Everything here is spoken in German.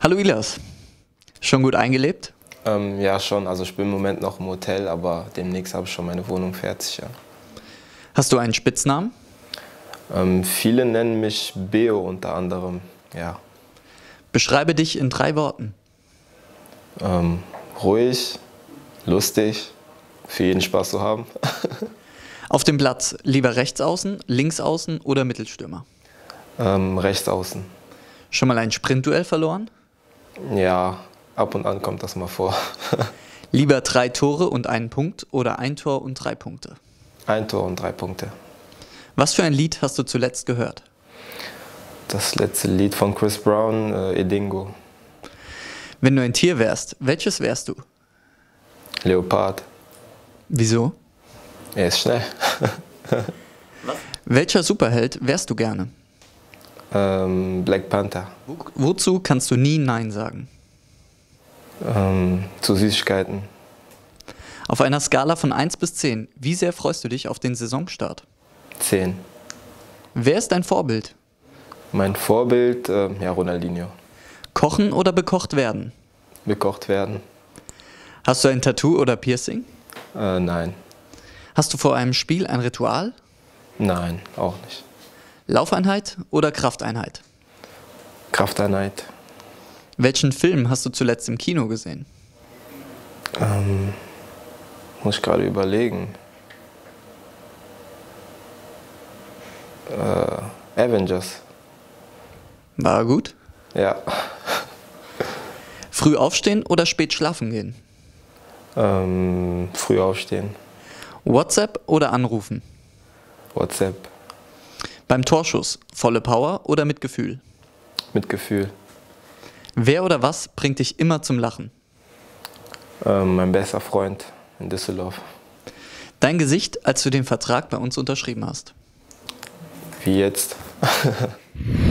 Hallo Ilas, schon gut eingelebt? Ja, schon. Also ich bin im Moment noch im Hotel, aber demnächst habe ich schon meine Wohnung fertig. Ja. Hast du einen Spitznamen? Viele nennen mich Beo unter anderem. Ja. Beschreibe dich in 3 Worten. Ruhig, lustig, für jeden Spaß zu haben. Auf dem Platz lieber Rechtsaußen, Linksaußen oder Mittelstürmer? Rechts außen. Schon mal ein Sprintduell verloren? Ja, ab und an kommt das mal vor. Lieber 3 Tore und 1 Punkt oder 1 Tor und 3 Punkte? 1 Tor und 3 Punkte. Was für ein Lied hast du zuletzt gehört? Das letzte Lied von Chris Brown, Edingo. Wenn du ein Tier wärst, welches wärst du? Leopard. Wieso? Er ist schnell. Welcher Superheld wärst du gerne? Black Panther. Wozu kannst du nie Nein sagen? Zu Süßigkeiten. Auf einer Skala von 1 bis 10, wie sehr freust du dich auf den Saisonstart? 10. Wer ist dein Vorbild? Mein Vorbild, ja, Ronaldinho. Kochen oder bekocht werden? Bekocht werden? Hast du ein Tattoo oder Piercing? Nein. Hast du vor einem Spiel ein Ritual? Nein, auch nicht. Laufeinheit oder Krafteinheit? Krafteinheit. Welchen Film hast du zuletzt im Kino gesehen? Muss ich gerade überlegen. Avengers. War er gut? Ja. Früh aufstehen oder spät schlafen gehen? Früh aufstehen. WhatsApp oder anrufen? WhatsApp. Beim Torschuss volle Power oder mit Gefühl? Mit Gefühl. Wer oder was bringt dich immer zum Lachen? Mein bester Freund in Düsseldorf. Dein Gesicht, als du den Vertrag bei uns unterschrieben hast? Wie jetzt?